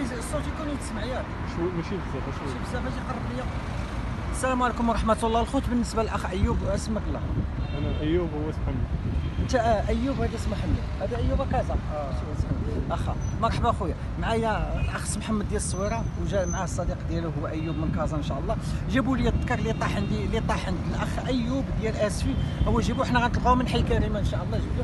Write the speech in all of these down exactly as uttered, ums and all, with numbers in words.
الصوت يكون يتسمع ياك شو ماشي بزاف ماشي بزاف اجي قرب ليا. السلام عليكم ورحمه الله. الخوت بالنسبه للاخ ايوب اسمك الله؟ انا ايوب هو اسمه محمد. انت آه ايوب هذا اسمه محمد، هذا ايوب كازا. اه اخا مرحبا اخويا. معايا الاخ محمد ديال الصويره وجا معاه الصديق ديالو هو ايوب من كازا ان شاء الله. جابوا لي الذكر اللي طاح عندي اللي طاح عند الاخ ايوب ديال اسفي، هو جيبوه حنا غنتلقاو من حي كريمه ان شاء الله. جبدوه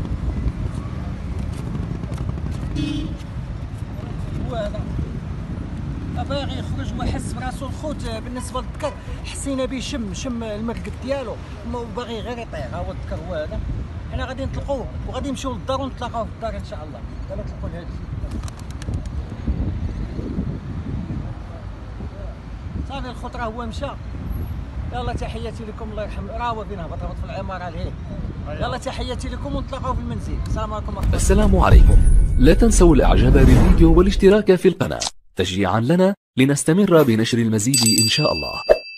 هو هذا باغي يخرج وحس براسو. الخوت بالنسبه للذكر حسينا به شم شم المرقد ديالو وباغي غير يطير. ها هو الذكر هو هذا. حنا غادي نطلقوه وغادي نمشيو للدار ونتلاقاو في الدار ان شاء الله. دابا نطلقوا لهذا الشيء صافي. الخوت راه هو مشى. يلا تحياتي لكم الله يرحم. راه هو فين هبط هبط في العماره لهيه. يلا تحياتي لكم ونتلاقاو في المنزل. السلام عليكم ورحمه الله. السلام عليكم. لا تنسوا الاعجاب بالفيديو والاشتراك في القناة تشجيعا لنا لنستمر بنشر المزيد إن شاء الله.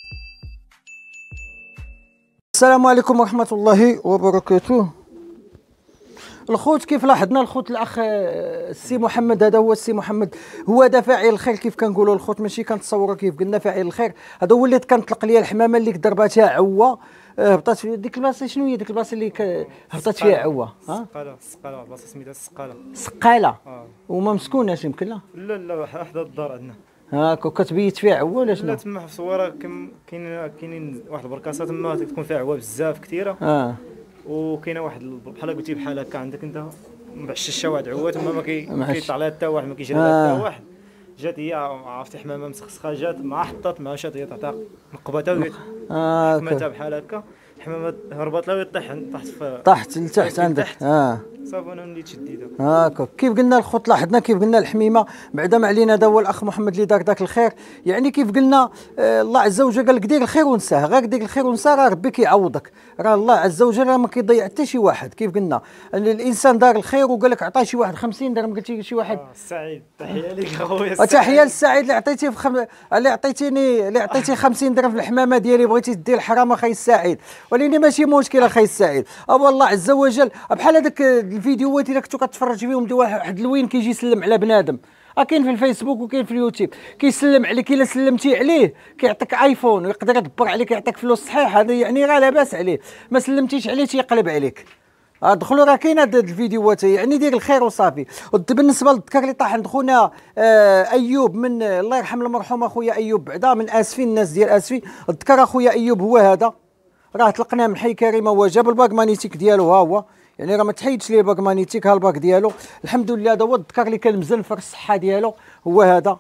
السلام عليكم ورحمة الله وبركاته. الخوت كيف لاحظنا الخوت الأخ السي محمد، هذا هو السي محمد، هو هذا فاعل الخير كيف كنقولوا الخوت، ماشي كنتصوروا كيف قلنا فاعل الخير. هذا هو اللي كنطلق ليا الحمامة اللي ضرباتها عوة هبطات في ديك البلاصه. شنو هي ديك البلاصه اللي هبطات فيها عوه؟ ها سقاله سقاله بلاصه سميتها سقاله. سقاله اه وما مسكوناش يمكن؟ لا لا لا حدا الدار عندنا. هاك وكتبيت فيها عوه ولا شنو؟ لا تما في الصويره كاين كاينين واحد البركاسه تما تكون فيها عوه بزاف كثيره. اه وكاينه واحد بحال قلتي بحال هكا عندك انت بعششه واحد عوه تما ما كيطلع لها حتى واحد، ما كيجري لها حتى واحد. جات هي عرفتي حمامه مسخسخه، جات مع حطات مع شات هي تعطيها مقبته اه حماتها بحال هكا. الحمامه هربت لها ويطيح تحت في طاحت لتحت عندك. اه صافي انا وليت شديتها هاكا. كيف قلنا الخوت لاحظنا كيف قلنا الحميمه بعدا ما علينا. هذا هو الاخ محمد اللي دار داك الخير. يعني كيف قلنا آه الله عز وجل قال لك دير الخير ونساه، غير دير الخير ونساه راه ربي كيعوضك. راه الله عز وجل راه ما كيضيع حتى شي واحد. كيف قلنا الانسان دار الخير وقال لك عطاه شي واحد خمسين درهم، قلتي شي واحد آه السعيد تحيه لك اخويا. تحيه للسعيد اللي عطيتيه في خم... اللي عطيتيني اللي عطيتي خمسين درهم في الحمامه ديالي، بغيتي دير الحرام اخي السعيد، ولكن ماشي مشكل اخي السعيد. ابو الله عز وجل بحال هذاك الفيديوهات اللي كنتو كتفرج فيهم دي واحد الوين كيجي يسلم على بنادم، كاين في الفيسبوك وكاين في اليوتيوب، كيسلم عليك الا سلمتي عليه كيعطيك ايفون ويقدر يدبر عليك يعطيك فلوس صحيح. هذا يعني راه لاباس عليه. ما سلمتيش عليه تيقلب عليك. دخلوا راه كاين هاد الفيديوهات، يعني دير الخير وصافي. بالنسبه للذكر اللي طاح عند خونا آه ايوب من الله يرحم المرحوم اخويا ايوب بعدا من اسفين، الناس ديال اسفي. الذكر اخويا ايوب هو هذا، راه طلقناه من حي كريمه. هو جاب الباك مانيتيك ديالو، ها هو يعني راه ما تحيدش ليه الباك مانيتيك، ها الباك ديالو الحمد لله. هذا هو الذكر اللي كان مزنفر الصحه ديالو، هو هذا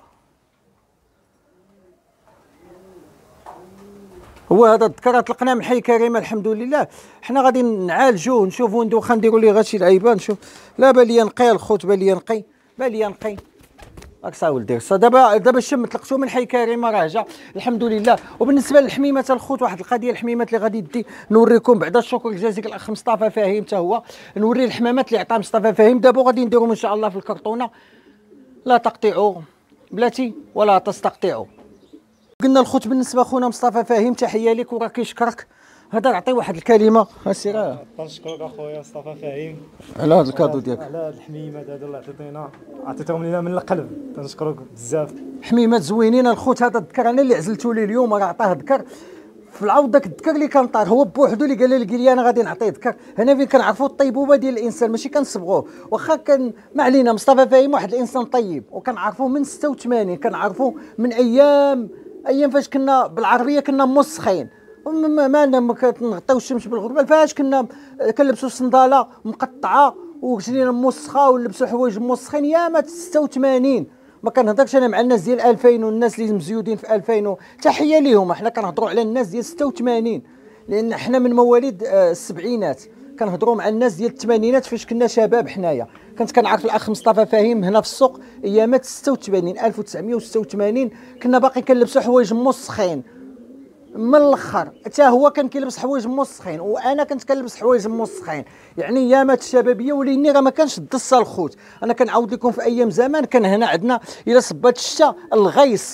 هو هذا الذكر. طلقناه من حي كريمه الحمد لله. حنا غادي نعالجوه نشوفوا ندوخا نديروا ليه غير شي لعيبه نشوف. لا بالي نقي الخوت، بالي نقي بالي نقي راك صاول دير صا. دابا دابا الشم طلقتو من حي كريمه راه جا الحمد لله. وبالنسبه للحميمه الخوت واحد القضيه، الحميمات اللي غادي ندي نوريكم بعدا. الشكر الجزيل الاخ مصطفى فهيم حتى هو نوري الحمامات اللي عطاه مصطفى فهيم. دابا غادي نديرهم ان شاء الله في الكرتونه. لا تقطعوا بلاتي ولا تستقطعوا. قلنا الخوت بالنسبه خونا مصطفى فهيم تحيه لك وراه كيشكرك. هذا عطي واحد الكلمه هاسي راه. تنشكرك اخويا مصطفى فهيم على هذا الكادو ديالك، على هاد الحميمات هادو اللي عطيتينا عطيتهم لينا من القلب. تنشكرك بزاف. حميمات زوينين الخوت. هذا الذكر انا اللي عزلته ليه اليوم، راه عطاه ذكر في العوض. داك الذكر اللي كان طار هو بوحدو اللي قال لي قال لي انا غادي نعطيه ذكر. هنا فين كنعرفوا الطيبوبه ديال الانسان، ماشي كنصبغوه. واخا كان ما علينا مصطفى فهيم واحد الانسان طيب، وكنعرفوه من ستة وثمانين، كنعرفوه من ايام ايام فاش كنا بالعربيه كنا موسخين، ما ما كنغطيو الشمس بالغربال. فاش كنا كنلبسوا صنداله مقطعه وجنينا موسخه ونلبسوا حوايج موسخين. يا ما ستة وثمانين ما كنهضرش انا مع الناس ديال ألفين والناس اللي مزيودين في ألفين. تحيه ليهم. حنا كنهضروا على الناس ديال ستة وثمانين لان حنا من مواليد السبعينات. كنهضروا مع الناس ديال الثمانينات فاش كنا شباب حنايا. كنت كنعرف الاخ مصطفى فهيم هنا في السوق ايامات ستة وثمانين ألف وتسعمائة وستة وثمانين. كنا باقي كنلبسوا حوايج موسخين من الاخر. حتى هو كان كيلبس حوايج موسخين وانا كنت كنلبس حوايج موسخين. يعني ايامات الشبابيه. وليني راه ما كانش الدصه الخوت. انا كنعاود لكم في ايام زمان كان هنا عندنا الا صبات الشتا الغيس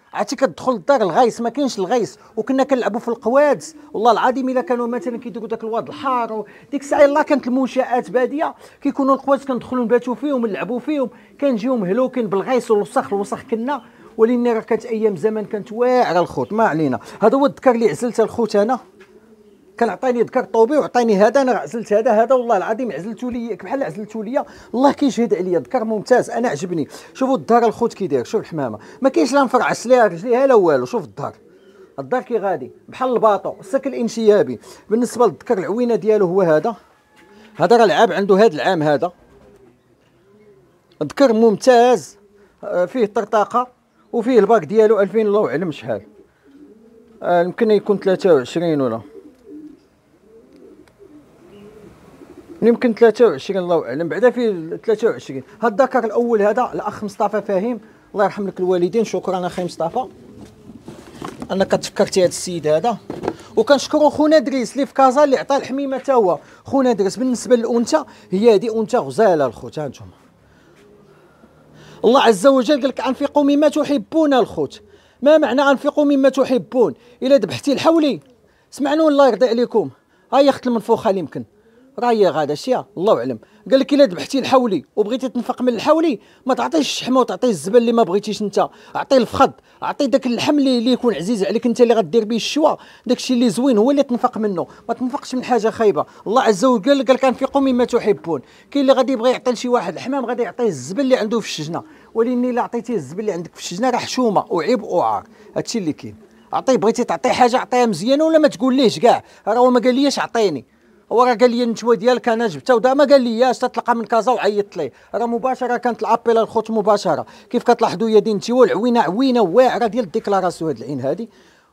عرفتي كتدخل للدار الغيس ما كاينش الغيس، وكنا كنلعبوا في القوادس. والله العظيم الا كانوا مثلا كيديروا داك الواد الحار ديك الساعه يلاه كانت المنشات باديه كيكونوا القوادس كندخلوا نباتوا فيهم نلعبوا فيهم، كنجيو مهلوكين بالغيس والوسخ. الوسخ كنا ولكن راه كانت ايام زمان كانت واعره الخوت. ما علينا، هذا هو الذكر اللي عزلته الخوت. انا كان عطاني ذكر طوبي وعطاني هذا، انا عزلت هذا هذا والله العظيم عزلتو لي بحال عزلتو لي، الله كيشهد عليا ذكر ممتاز. انا عجبني. شوفوا الدار الخوت كي داير، شوف الحمامه ما كاينش لا نفرعس ليها رجليها لا والو. شوف الدار، الدار كي غادي بحال الباطو السكن الانسيابي. بالنسبه للذكر العوينه ديالو هو هذا، هذا راه لعاب عنده هذا العام. هذا ذكر ممتاز فيه طرطاقه وفيه الباك ديالو ألفين الله اعلم شحال، يمكن يكون ثلاثة وعشرين ولا يمكن ثلاثة وعشرين الله اعلم. بعدا فيه ثلاثة وعشرين. هذا الذكر الاول هذا الاخ مصطفى فهيم، الله يرحم لك الوالدين. شكرا اخي مصطفى انك تفكرتي هذا السيد هذا. وكنشكروا خونا دريس اللي في كازا اللي عطى الحميمه حتى هو. خونا دريس بالنسبه للانثى هي هذه انثى غزاله الخوت. ها انتم الله عز وجل قال لك انفقوا مما تحبون الخوت. ما معنى انفقوا مما تحبون؟ الا ذبحتي الحولي سمعنوا الله يرضي عليكم، ها هي اخت المنفوخه اللي يمكن راه هي غادا شيا الله اعلم. قال لك الا ذبحتي الحولي وبغيتي تنفق من الحولي ما تعطيش الشحمه وتعطي الزبل اللي ما بغيتيش انت، عطي الفخذ، عطي داك اللحم اللي يكون عزيز عليك انت اللي غدير به الشوا. داكشي اللي زوين هو اللي تنفق منه، ما تنفقش من حاجه خايبه. الله عز وجل قال لك انفقوا مما تحبون. كاين اللي غادي يبغي يعطي لشي واحد الحمام غادي يعطيه الزبل اللي عنده في الشجنه، ولكن الا عطيتيه الزبل اللي عندك في الشجنه راه حشومه وعيب وعار. هادشي اللي كاين. عطيه، بغيتي تعطيه حاجه عطيها مزيانه ولا ما تقوليش كاع راه هو ما قاليش عطيني، هو راه قال لي النتوى ديالك انا جبتها ودا ما قال لياش تتلقى من كازا وعيطت ليه. راه مباشره كانت الابيل الخوت مباشره. كيف كتلاحظوا يدي النتوى العوينه عوينه واعره ديال الديكلاراسيون. هاد العين هادي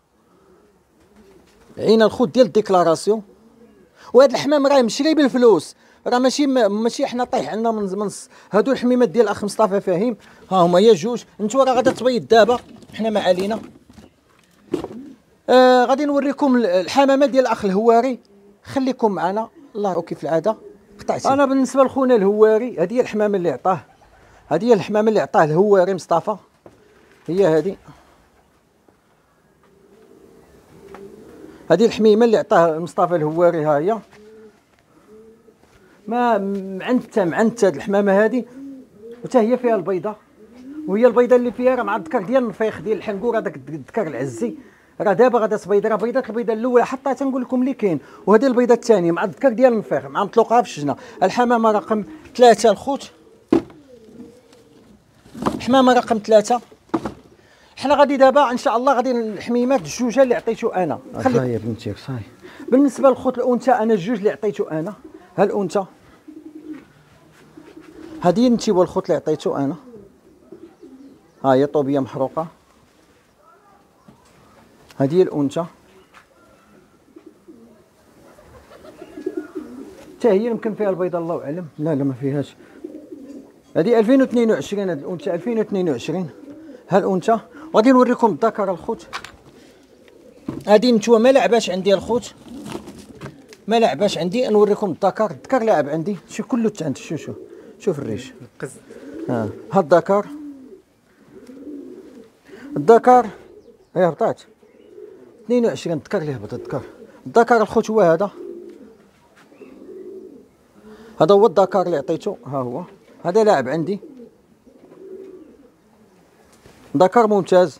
عين الخوت ديال الديكلاراسيون. وهاد الحمام راه مشري بالفلوس، راه ماشي ماشي حنا طيح عندنا من من هادو الحميمات ديال الاخ مصطفى فهيم. ها هما يا جوج. نتوى راه غادا تبيض دابا، حنا ما علينا. آه غادي نوريكم الحمامه ديال الاخ الهواري. خليكم معنا الله كيف العاده. قطعتي. انا بالنسبه لخونا الهواري هذه هي الحمامه اللي عطاه، هذه هي الحمامه اللي عطاه الهواري مصطفى. هي هذه هذه الحميمه اللي عطاه مصطفى الهواري. ها هي ما معنته معنته هذه الحمامه هذه، وتا هي فيها البيضه، وهي البيضه اللي فيها راه مع الذكر ديال النفيخ ديال الحنقور هذاك الذكر العزي. راه دابا غادا تبيض، راه بيضات البيضه الاولى حتى تنقول لكم اللي كاين، وهذه البيضه الثانيه مع الذكر ديال النفيخ مع مطلوقها في الشجنه. الحمامه رقم ثلاثه الخوت، الحمامه رقم ثلاثه. حنا غادي دابا ان شاء الله غادي الحميمات الجوجه اللي عطيتو انا. خلي يا بنتي صاي. بالنسبه للخوت الانثى انا الجوج اللي عطيتو انا. ها الانثى هذه انت والخوت اللي عطيتو انا. ها هي طوبيه محروقه، هذه هي الانثى حتى هي يمكن فيها البيضه الله اعلم. لا لا ما فيهاش. هذه ألفين واثنين وعشرين هذه الانثى ألفين واثنين وعشرين. ها الانثى. غادي نوريكم الذكر الخوت. هذه نتوما ما لعباش عندي الخوت، ما لعباش عندي. نوريكم الذكر. الذكر لاعب عندي شوف كله تعنت. شوف شوف شوف الريش. ها ها الذكر. الذكر هي هبطات اثنين وعشرين ذكر اللي هبط. الذكر الذكر الخوت هو هذا، هذا هو الذكر اللي عطيته. ها هو هذا لاعب عندي ذكر ممتاز.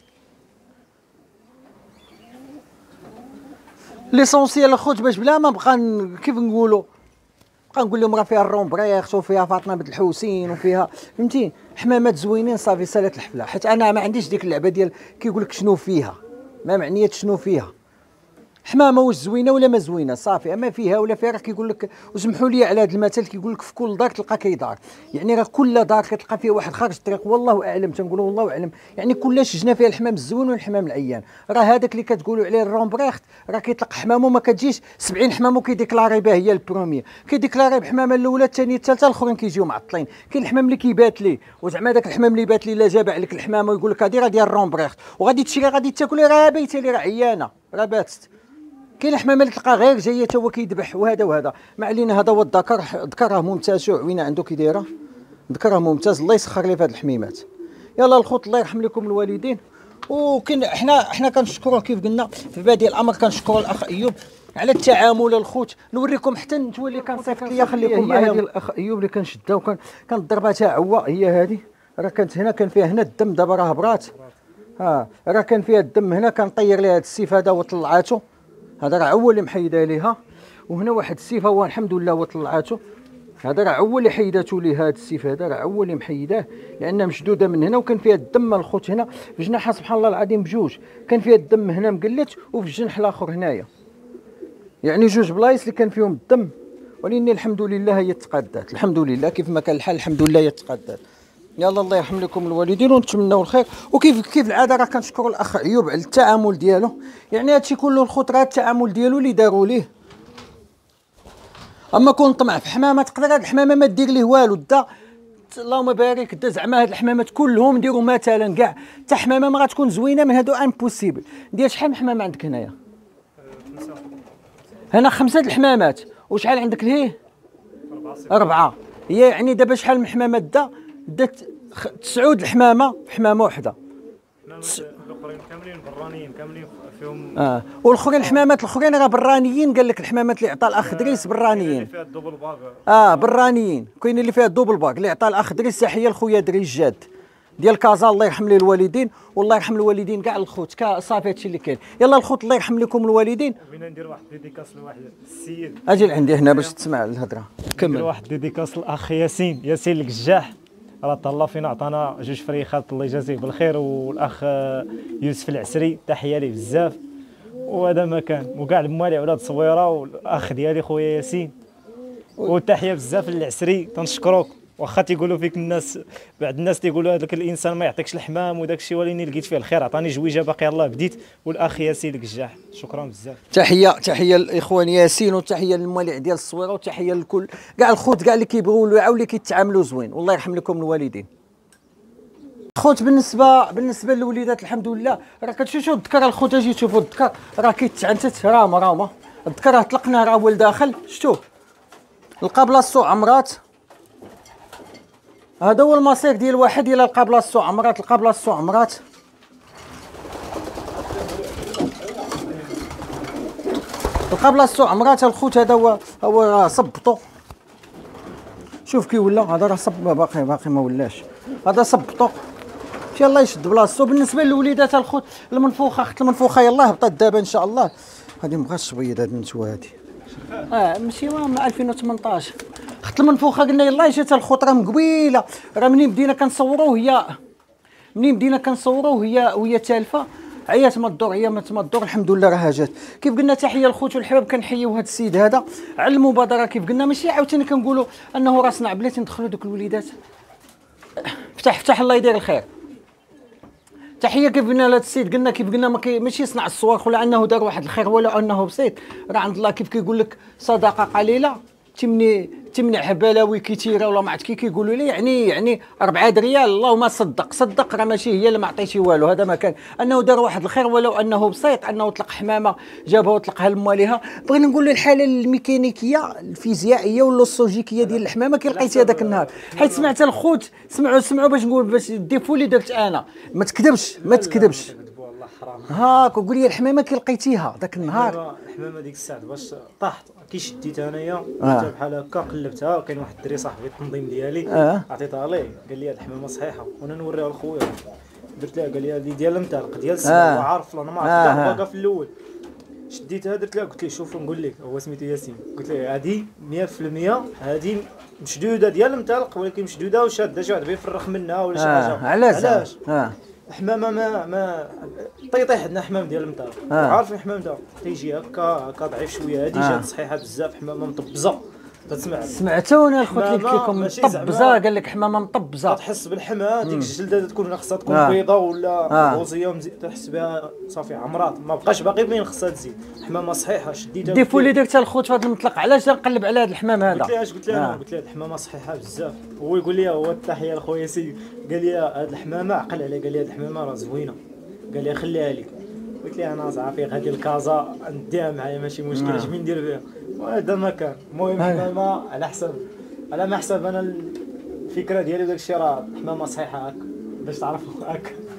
ليسونسيال الخوت باش بلا ما نبقى كيف نقولوا نبقى نقول لهم راه فيها الرومبريخ وفيها فاطمه بنت الحوسين وفيها فهمتي حمامات زوينين صافي سالات الحفله. حيت انا ما عنديش ديك اللعبه ديال كيقول لك شنو فيها، ما معنيات شنو فيها. حمامه واش زوينه ولا ما زوينه صافي، اما فيها ولا فيها راه كيقول لك. وسمحوا لي على هذا المثل كيقول لك في كل دار تلقى كيدار، يعني راه كل دار كتلقى فيها واحد خارج الطريق والله اعلم. تنقولوا والله اعلم، يعني كل شجنه فيها الحمام الزوين والحمام العيان. راه هذاك اللي كتقولوا عليه الرومبريخت راه كيطلق حمامه ما كتجيش سبعين حمام وكيديكلاري بها هي البروميير، كيديكلاري بحمامه الاولى الثانيه الثالثه الاخرين كيجيو معطلين. كاين الحمام اللي كيبات ليه، وزعما داك الحمام اللي بات ليه لا جاب عليك الحمامه ويقول لك هذه راه ديال الرومبريخت وغادي تشري غادي تاكل راه بايته لي راه عيانه راه باتت. كاين الحمامه اللي تلقى غير جايه تا هو كيذبح وهذا وهذا. ما علينا. هذا هو الذكر. الذكر راه ممتاز. شو عوينه عنده كي دايره. الذكر راه ممتاز. الله يسخر لي في هاد الحميمات. يلا الخوت الله يرحم لكم الوالدين وكن حنا حنا كنشكروا كيف قلنا في بادئ الامر، كنشكروا الاخ ايوب على التعامل الخوت. نوريكم حتى انتوا اللي كنصيفط ليا، خليكم معايا. هذه الاخ ايوب اللي كنشدها وكان كنضربها تاع عوا، هي هذه راه كانت هنا كان فيها هنا الدم، دابا راه برات. ها راه كان فيها الدم هنا، كنطير ليها هذا السيف هذا وطلعاتو، هذا راه هو اللي محيدها ليها. وهنا واحد السيف هو الحمد لله وطلعاتو، هذا راه هو اللي حيداتو ليه هذا السيف هذا، راه هو اللي محيداه لان مشدوده من هنا، وكان فيها الدم الخوت هنا في جناحها سبحان الله العظيم بجوج، كان فيها الدم هنا مقلت وفي الجنح الاخر هنايا، يعني جوج بلايص اللي كان فيهم الدم. ولكن الحمد لله هي تقادات، الحمد لله كيف ما كان الحال الحمد لله هي تقادات. يلا الله يرحم لكم الوالدين ونتمنوا الخير. وكيف كيف العاده راه كنشكروا الاخ ايوب على التعامل ديالو، يعني هادشي كله الخطره التعامل ديالو اللي داروا ليه. اما كون طمع في حمامه تقدر هاد الحمامه ما دير ليه والو، دا اللهم بارك دا زعما هاد الحمامات كلهم نديروا مثلا كاع حتى حمامه ما غتكون زوينه من هادو امبوسيبل. ديال شحال من حمامه عندك هنايا؟ هنا خمسه د الحمامات. وشحال عندك لهيه؟ اربعه. هي يعني دابا شحال من حمامات دا؟ دات تسعود الحمامه في حمامه وحده. الاخرين كاملين برانيين كاملين فيهم. اه والاخرين الحمامات الاخرين راه برانيين، قال لك الحمامات اللي عطا الاخ دريس برانيين. اللي فيها الدوبل باغ. اه برانيين، كاين اللي فيها الدوبل باغ اللي عطا الاخ دريس. تحيه لخويا دريس جاد ديال كازا، الله يرحم ليه الوالدين والله يرحم الوالدين كاع الخوت. صافي هادشي اللي كاين. يلا الخوت الله يرحم لكم الوالدين. بغينا ندير واحد ديديكاس لواحد السيد. اجي لعندي هنا باش تسمع الهضره. كمل. ندير واحد ديديكاس للاخ ياسين ياسين الكجاح، راه تهلا فينا عطانا جوج فريخات الله يجازيه بالخير. والاخ يوسف العسري تحيه ليه بزاف. وهذا مكان وكاع الموالي ولاد صويره والاخ ديالي خويا ياسين. وتحيه بزاف للعسري تنشكروك. واخا تيقولوا فيك الناس بعض الناس تيقولوا هذاك الانسان ما يعطيكش الحمام وداك الشيء، ولكن لقيت فيه الخير عطاني جويجه باقي الله بديت. والاخ ياسين الكجاح شكرا بزاف. تحيه تحيه للاخوان ياسين، وتحيه للموالع ديال الصويره، وتحيه لكل كاع الخوت كاع اللي كيبغيو الوعاء واللي كيتعاملوا زوين. والله يرحم لكم الوالدين. خوت بالنسبه بالنسبه للوليدات الحمد لله راه كتشوفوا الذكر الخوت. اجي تشوفوا الذكر راه كيتعنتت راهما راهما الذكر راه طلقناه راه هو لداخل. شفتوا لقى بلاصتو عمرات. هذا هو المصير ديال واحد الى لقى بلاصتو عمرات. لقى بلاصتو عمرات لقى بلاصتو عمرات الخوت. هذا هو هو راه صبطو. شوف كي ولا هذا راه صب باقي باقي ما ولاش. هذا صبطو مشى الله يشد بلاصتو. بالنسبه للوليدات الخوت المنفوخه اخت المنفوخه يلاه هبطت دابا ان شاء الله. هذه مابغاش تبيض هذه النتوه هذه. اه ماشي مع ألفين وثمنطاش اخت المنفوخه قلنا يلاه جات الخوت راه مقبيله. راه منين بدينا كنصوروا هي منين بدينا كنصوروا هي وهي تالفه. عيات ما الدور هي ما تمدور الحمد لله راه جات. كيف قلنا تحيه للخوت والحباب. كنحييو هذا السيد هذا على المبادره. كيف قلنا ماشي عاوتاني كنقولوا انه راسنا بلاتي ندخلوا دوك الوليدات. فتح فتح الله يدير الخير. تحيه كيف قلنا لهذا السيد. قلنا كيف قلنا ماشي يصنع الصواريخ ولا انه دار واحد الخير ولا انه بسيط. راه عند الله كيف كيقول لك صدقه قليله تمني تمنع بلاوي كثيره ولا ما عرفت كي كيقولوا لي. يعني يعني أربعة ريال اللهم صدق صدق راه ماشي هي اللي ما عطيتي والو. هذا ما كان انه دار واحد الخير ولو انه بسيط. انه طلق حمامه جابها وطلقها لمواليها. بغينا نقول له الحاله الميكانيكيه الفيزيائيه واللوسوجيكيه ديال الحمامه كي لقيتي هذاك النهار. حيت سمعت الخوت سمعوا سمعوا باش نقول باش الديفو اللي درت انا. ما تكذبش ما تكذبش هاك وقول لي الحمامه كي لقيتيها ذاك النهار. الحمامه ديك الساعه باش طاحت كي شديتها انايا درتها بحال هكا قلبتها. كاين واحد الدري صاحبي التنظيم ديالي آه. عطيتها ليه قال لي هاد الحمامه صحيحه وانا نوريها لخويا. درت لها قال لي هذه ديال المطلق ديال السبع. آه. وعارف انا ما عرفتها آه. باقا في الاول شديتها درت لها قلت له شوف نقول لك هو سميتو ياسين. قلت له هذه مية في المية هذه مشدوده ديال المطلق ولكن مشدوده وشاده شي واحد بيفرخ منها ولا شي آه. حاجه. علاش علاش اه حمامه ما ما طيطيح عندنا حمام ديال المطار. آه. عارف الحمام دا تيجي هكا هكا ضعيف شويه. هذه آه. جات صحيحه بزاف حمامه مطبزه. تسمع سمعتونا الخوت اللي قلت لكم مطبزه. قال لك حمامه مطبزه تحس بالحماه ديك الجلده تكون ناقصه تكون آه. بيضه ولا غوزيه آه. تحس بها صافي عمرات ما بقاش باقي بين خصها تزيد. حمامه صحيحه شديتها. الديفو اللي درتها الخوت في هذا المطلق علاش نقلب على هذا الحمام هذا. قلت له اش قلت له آه. قلت له الحمامه صحيحه بزاف. هو يقول لي هو التحيه لخويا سي. قال لي هذه الحمامه عقل عليها. قال لي هذه الحمامه راه زوينه. قال لي خليها لك. قلت لي انا صافي غادي الكازا نديها معايا ماشي مشكل. اش من ندير بها وهذا ما كان. المهم حمامه على حسب على ما حسب انا الفكره ديالي وداك الشيء راه حمامه صحيحه هكا باش تعرفوا هكا.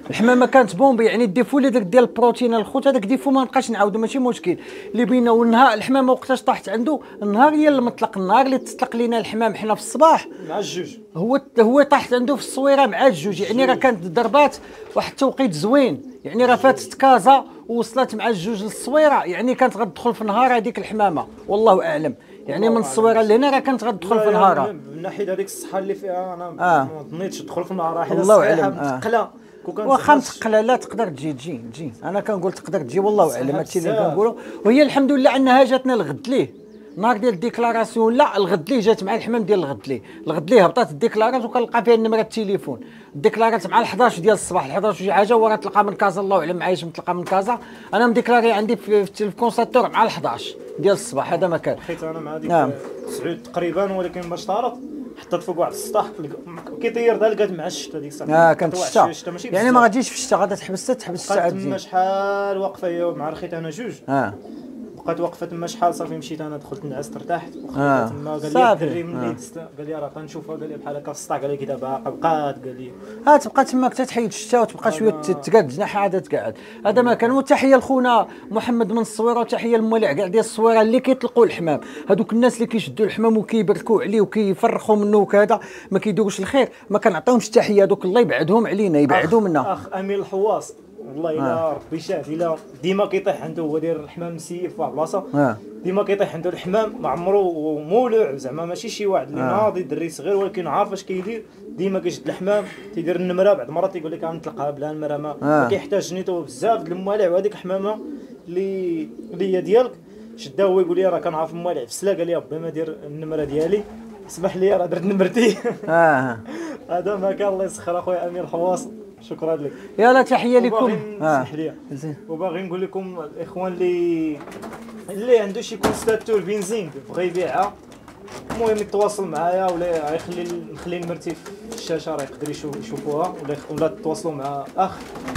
الحمامه كانت بومبي، يعني الديفو اللي درت ديال البروتين الخوت هذاك ديفو ما نبقاش نعاودو ماشي مشكل. اللي بينا والنهار الحمامه وقتاش طاحت عنده النهار هي المطلق، النهار اللي تطلق لينا الحمام حنا في الصباح مع الجوج هو هو طاحت عنده في الصويره مع الجوج، يعني راه كانت ضربات واحد التوقيت زوين، يعني راه فاتت كازا ووصلت مع الجوج للصويره، يعني كانت غتدخل في نهار هذيك الحمامه والله اعلم، يعني من الصويره لهنا راه كانت غتدخل في نهارها. من ناحيه هذيك الصحه اللي فيها انا آه. ما ظنيتش تدخل في النهار، حيت الله اعلم متقله. واخا متقله لا تقدر تجي تجي تجي انا كنقول تقدر تجي والله اعلم، هادشي اللي كنقولوا. وهي الحمد لله انها جاتنا الغد ليه نهار ديال الديكلاراسيون، لا الغد ليه جات مع الحمام ديال الغد ليه، الغد ليه هبطات الديكلارات وكنلقى فيها النمره التليفون، الديكلارات مع الحداش ديال الصباح، الحداش وشي حاجه وراه تلقى من كازا الله اعلم معايش متلقى من كازا، انا مديكلاري عندي في, في الكونساتور مع الحداش ديال الصباح هذا ما كان. حيت انا مع ديك تسعود تقريبا، ولكن باش تعرف حطيت فوق واحد السطح كيطير دار لقات مع الشتا ديك الساعه. اه كانت الشتا يعني ما غاديش في الشتا، غادا تحبس تحبس الساعه تما شحال واقفه هي مع رخيت انا جوج. اه بقات واقفه تما شحال صافي مشيت انا دخلت نعست ارتحت آه. تما قال لي الدري ملي دست قال لي راه غنشوفها، قال لي بحال هكا في السطح، قال لي كي دابا بقات قال لي ها تبقى تماك تحيد الشتا وتبقى شويه تقاد جناحها عاد تقعد. هذا ما كان. وتحيه لخونا محمد من الصويره وتحيه للمولع كاع ديال الصويره اللي كيطلقوا الحمام، هذوك الناس اللي كيشدوا الحمام وكيبركوا عليه وكيفرخوا منه وكذا ما كيديروش الخير، ما كنعطيهمش التحيه هذوك، الله يبعدهم علينا يبعدوا منا. اخ امين الحواص والله الا آه. ربي شاف الا ديما كيطيح عنده، هو داير الحمام مسيف في واحد البلاصه آه. ديما كيطيح عنده الحمام ما عمرو مولع، زعما ماشي شي واحد اللي آه. ناضي دري صغير ولكن عارف اش كيدير، ديما كيشد الحمام تيدير النمره، بعض المرات تيقول لك غنطلقها بلا نمره ما, آه. ما كيحتاج نيتو بزاف د الموالع. وهذيك الحمامه اللي اللي هي ديالك شدها هو يقول لي راه كنعرف الموالع فسلا، قال لي ربي ما دير النمره ديالي، اسمح لي راه درت نمرتي. اه هذا ما كان. الله يسخر اخويا امير الحواص، شكرا لك. يلا تحيه لكم. اه زين. وباغي نقول لكم الاخوان اللي اللي عنده شي كونستاتور بنزين بغى يبيعها، المهم يتواصل معايا ولا يخلي نخلي نمرتي في الشاشه راه يقدر يشوفوها، ولا ولا تواصلوا مع اخ.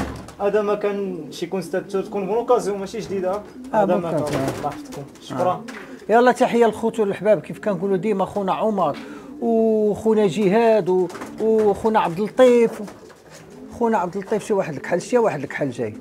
هذا ما كان شي كونستاتور تكون بونوكازيون ماشي جديده. هذا ما كان. الله يحفظكم، شكرا. آه. يلا تحيه للخوت والحباب كيف كنقولوا ديما، خونا عمر وخونا جهاد وخونا عبد اللطيف. خونا عبد اللطيف شي واحد الكحل شي واحد الكحل جاي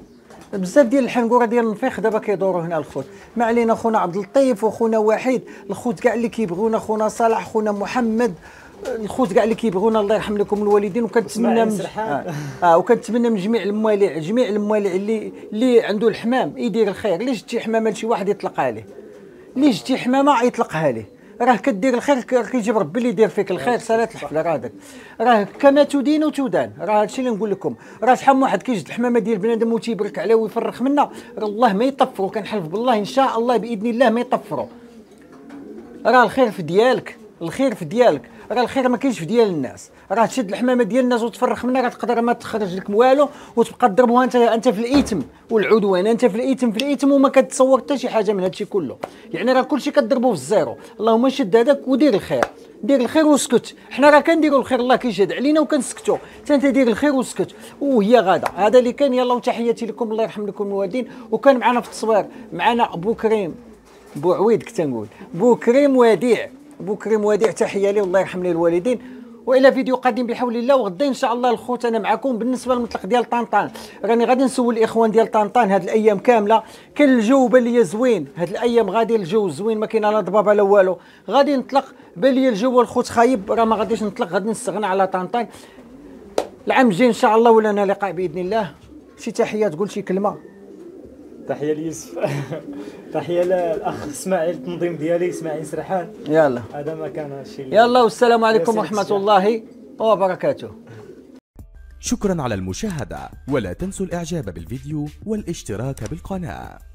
بزاف ديال الحنقوره ديال النفيخ دابا كيدوروا هنا الخوت. ما علينا خونا عبد اللطيف وخونا وحيد، الخوت كاع اللي كيبغونا، خونا صالح خونا محمد، الخوت كاع اللي كيبغونا الله يرحم لكم الوالدين. وكنتمنى من اه, آه وكنتمنى من جميع الموالع جميع الموالع اللي اللي عنده الحمام يدير الخير. اللي جبتي حمامه لشي واحد يطلقها ليه، اللي جبتي حمامه يطلقها ليه، راه كدير الخير كيجيب ربي اللي يدير فيك الخير. سالات الحفله راه هذاك راه كما تدين وتدان، راه هادشي اللي نقول لكم. راه شحال من واحد كيجد الحمامه ديال بنادم وتيبرك عليه ويفرخ منها، راه الله ما يطفروا، كنحلف بالله ان شاء الله باذن الله ما يطفروا. راه الخير في ديالك، الخير في ديالك، راه الخير ما كاينش في ديال الناس. راه تشد الحمامه ديال الناس وتفرخ منها راه تقدر ما تخرج لك والو وتبقى تضربوها انت انت في الاثم والعدوان، انت في الاثم في الاثم وما كتصور حتى شي حاجه من هادشي كله. يعني راه كلشي كتضربوه في الزيرو. اللهم شد هذاك ودير الخير، دير الخير وسكت. حنا راه كنديروا الخير الله كيشهد علينا وكنسكتوا، حتى انت دير الخير وسكت وهي غاده. هذا اللي كان. يلا وتحياتي لكم، الله يرحم لكم الوالدين. وكان معنا في التصوير معنا بو كريم بو عويد كنت نقول بو كريم وديع بو كريم وديع، تحيه ليه والله يرحم ليه الوالدين. والى فيديو قادم بحول الله. وغدا ان شاء الله الخوت انا معكم. بالنسبه للمطلق ديال طنطان راني غادي نسول الاخوان ديال طنطان هاد الايام كامله، كان الجو بان ليا زوين هاد الايام، غادي الجو زوين ما كاين لا ضبابه لا والو، غادي نطلق. بان ليا الجو الخوت خايب، راه ما غاديش نطلق، غادي نستغنى على طنطان. العام الجاي ان شاء الله ولنا لقاء باذن الله. شي تحيه تقول شي كلمه؟ تحيه ليوسف. تحيه للاخ اسماعيل، التنظيم ديالي اسماعيل سرحان. يلا هذا ما كان الشيء. يلا والسلام عليكم ورحمه الله وبركاته. شكرا على المشاهدة، ولا تنسوا الاعجاب بالفيديو والاشتراك بالقناة.